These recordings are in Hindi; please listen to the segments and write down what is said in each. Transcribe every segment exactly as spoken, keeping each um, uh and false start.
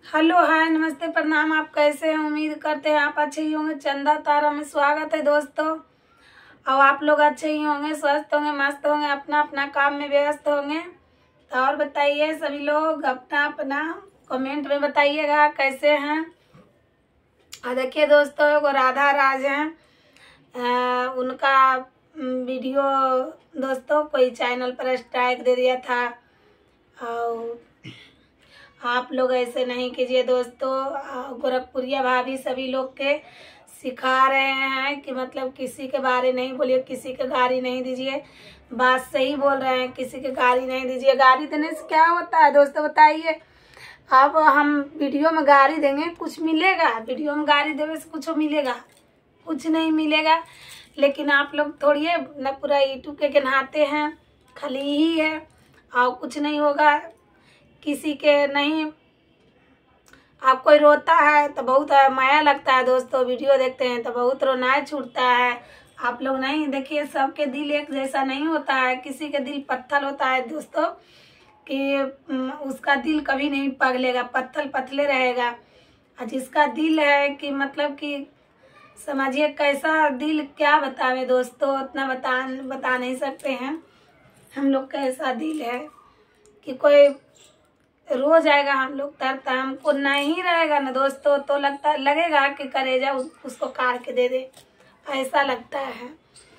हेलो हाय नमस्ते प्रणाम। आप कैसे हैं? उम्मीद करते हैं आप अच्छे ही होंगे। चंदा तारा में स्वागत है दोस्तों। और आप लोग अच्छे ही होंगे, स्वस्थ होंगे, मस्त होंगे, अपना अपना काम में व्यस्त होंगे। तो और बताइए सभी लोग, अपना अपना कमेंट में बताइएगा कैसे हैं। और देखिए दोस्तों, एगो राधा राज हैं, आ, उनका वीडियो दोस्तों कोई चैनल पर स्ट्राइक दे दिया था। और आप लोग ऐसे नहीं कीजिए दोस्तों। गोरखपुरिया भाभी सभी लोग के सिखा रहे हैं कि मतलब किसी के बारे नहीं बोलिए, किसी के गाली नहीं दीजिए। बात सही बोल रहे हैं, किसी के गाली नहीं दीजिए। गाली देने से क्या होता है दोस्तों बताइए। अब हम वीडियो में गाली देंगे कुछ मिलेगा? वीडियो में गाली देने से कुछ मिलेगा? कुछ नहीं मिलेगा। लेकिन आप लोग थोड़ी न पूरा यूट्यूब के गिनाते हैं, खाली ही है और कुछ नहीं होगा किसी के नहीं। आप कोई रोता है तो बहुत माया लगता है दोस्तों, वीडियो देखते हैं तो बहुत रोना छूटता है। आप लोग नहीं देखिए, सबके दिल एक जैसा नहीं होता है। किसी के दिल पत्थर होता है दोस्तों कि उसका दिल कभी नहीं पगलेगा, पत्थर पतले रहेगा। और जिसका दिल है कि मतलब कि समझिए कैसा दिल, क्या बतावे दोस्तों, उतना बता बता नहीं सकते हैं हम लोग कैसा दिल है कि कोई रो जाएगा हम लोग तरता, हमको नहीं रहेगा ना दोस्तों तो लगता लगेगा कि करेजा उसको काट के दे दे, ऐसा लगता है।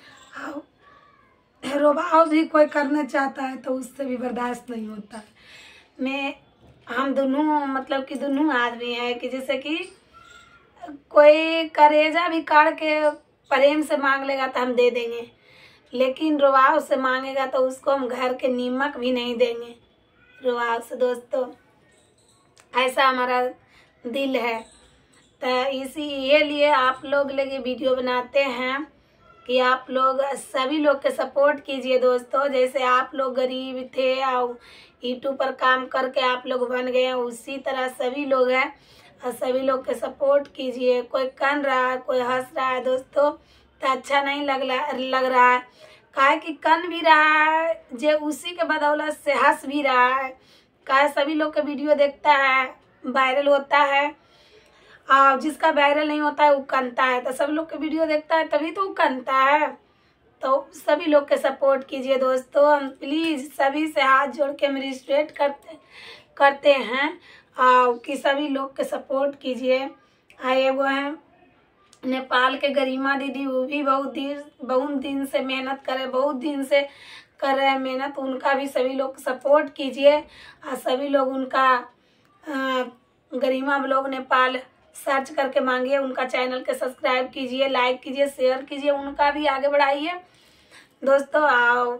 और रोबाव भी कोई करना चाहता है तो उससे भी बर्दाश्त नहीं होता है। मैं हम दोनों मतलब कि दोनों आदमी हैं कि जैसे कि कोई करेजा भी काट के प्रेम से मांग लेगा तो हम दे देंगे, लेकिन रोबाव से मांगेगा तो उसको हम घर के नीमक भी नहीं देंगे रोबाव से दोस्तों। ऐसा हमारा दिल है। तो इसी ये लिए आप लोग लगे वीडियो बनाते हैं कि आप लोग सभी लोग के सपोर्ट कीजिए दोस्तों। जैसे आप लोग गरीब थे और यूट्यूब पर काम करके आप लोग बन गए हैं, उसी तरह सभी लोग हैं और सभी लोग के सपोर्ट कीजिए। कोई कन रहा है, कोई हंस रहा है दोस्तों तो अच्छा नहीं लग लग रहा है। काहे कि कन भी रहा है जे उसी के बदौलत से हंस भी रहा है। काहे सभी लोग के वीडियो देखता है, वायरल होता है, और जिसका वायरल नहीं होता है वो कनता है। तो सब लोग के वीडियो देखता है तभी तो वो कनता है। तो सभी लोग के सपोर्ट कीजिए दोस्तों। हम प्लीज़ सभी से हाथ जोड़ के हम रिक्वेस्ट करते करते हैं और कि सभी लोग के सपोर्ट कीजिए। आए वो हैं नेपाल के गरिमा दीदी, वो भी बहुत दिन बहुत दिन से मेहनत करे, बहुत दिन से कर रहे हैं मेहनत। उनका भी सभी लोग सपोर्ट कीजिए और सभी लोग उनका गरिमा ब्लॉग नेपाल सर्च करके मांगिए, उनका चैनल के सब्सक्राइब कीजिए, लाइक कीजिए, शेयर कीजिए, उनका भी आगे बढ़ाइए दोस्तों। आओ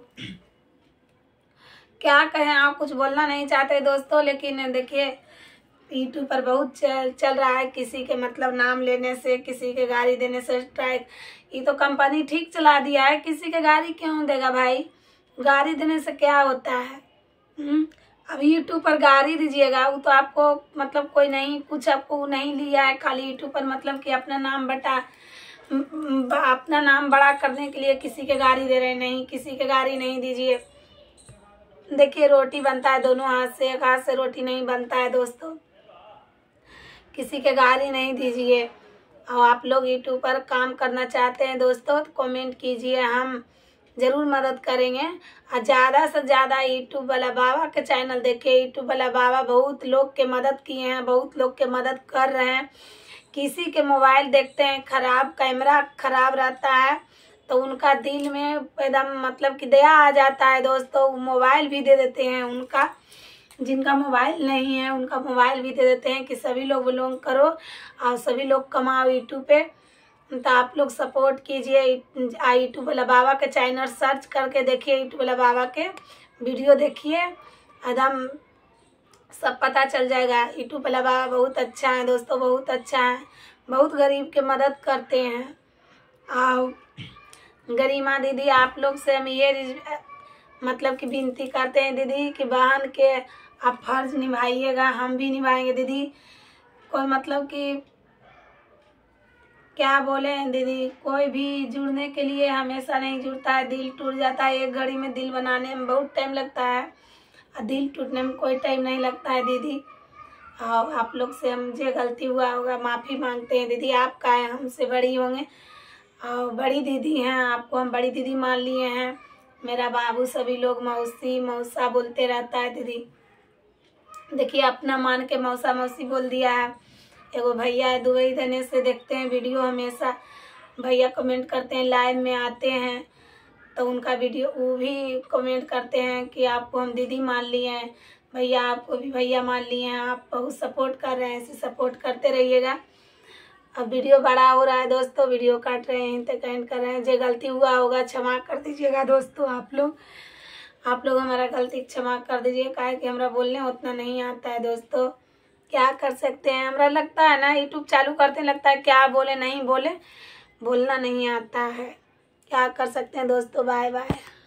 क्या कहें, आप कुछ बोलना नहीं चाहते दोस्तों, लेकिन देखिए यूट्यूब पर बहुत चल चल रहा है किसी के मतलब नाम लेने से, किसी के गाली देने से स्ट्राइक। ये तो कंपनी ठीक चला दिया है, किसी के गाली क्यों देगा भाई? गाली देने से क्या होता है? हुँ? अब यूट्यूब पर गाली दीजिएगा वो तो आपको मतलब कोई नहीं, कुछ आपको नहीं लिया है, खाली यूट्यूब पर मतलब कि अपना नाम बटा अपना नाम बड़ा करने के लिए किसी के गाली दे रहे। नहीं, किसी के गाली नहीं दीजिए। देखिए रोटी बनता है दोनों हाथ से, एक हाथ से रोटी नहीं बनता है दोस्तों। किसी के गाली नहीं दीजिए। और आप लोग यूट्यूब पर काम करना चाहते हैं दोस्तों तो कमेंट कीजिए, हम ज़रूर मदद करेंगे। और ज़्यादा से ज़्यादा यूट्यूब वाला बाबा के चैनल देखिए। यूट्यूब वाला बाबा बहुत लोग के मदद किए हैं, बहुत लोग के मदद कर रहे हैं। किसी के मोबाइल देखते हैं खराब, कैमरा खराब रहता है तो उनका दिल में एकदम मतलब कि दया आ जाता है दोस्तों, मोबाइल भी दे देते हैं। उनका जिनका मोबाइल नहीं है उनका मोबाइल भी दे देते हैं कि सभी लोग बिलोंग करो और सभी लोग कमाओ यूट्यूब पे। तो आप लोग सपोर्ट कीजिए। यूट्यूब वाला बाबा के चैनल सर्च करके देखिए, यूट्यूब वाला बाबा के वीडियो देखिए, एकदम सब पता चल जाएगा। यूट्यूब वाला बाबा बहुत अच्छा है दोस्तों, बहुत अच्छा है, बहुत गरीब के मदद करते हैं। और गरिमा दीदी आप लोग से हम ये मतलब कि विनती करते हैं दीदी कि बहन के आप फर्ज निभाइएगा, हम भी निभाएंगे दीदी। कोई मतलब कि क्या बोले दीदी, कोई भी जुड़ने के लिए हमेशा नहीं जुड़ता है, दिल टूट जाता है। एक घड़ी में दिल बनाने में बहुत टाइम लगता है और दिल टूटने में कोई टाइम नहीं लगता है दीदी। और आप लोग से मुझे गलती हुआ होगा माफ़ी मांगते हैं। दीदी आप का है, हमसे बड़ी होंगे और बड़ी दीदी हैं, आपको हम बड़ी दीदी मान लिए हैं। मेरा बाबू सभी लोग मौसी मौसा बोलते रहता है। दीदी देखिए अपना मान के मौसा मौसी बोल दिया है। एगो भैया है दुबई देने से, देखते हैं वीडियो हमेशा, भैया कमेंट करते हैं, लाइव में आते हैं तो उनका वीडियो वो भी कमेंट करते हैं कि आपको हम दीदी मान लिए हैं, भैया आपको भी भैया मान लिए हैं। आप बहुत सपोर्ट कर रहे हैं, ऐसे सपोर्ट करते रहिएगा। अब वीडियो बड़ा हो रहा है दोस्तों, वीडियो काट रहे हैं तो कमेंट कर रहे हैं। जो गलती हुआ होगा क्षमा कर दीजिएगा दोस्तों। आप लोग आप लोग हमारा गलती क्षमा कर दीजिए, काहे कि हमारा बोलने उतना नहीं आता है दोस्तों। क्या कर सकते हैं, हमारा लगता है ना यूट्यूब चालू करते लगता है क्या बोले नहीं बोले, बोलना नहीं आता है, क्या कर सकते हैं दोस्तों। Bye bye.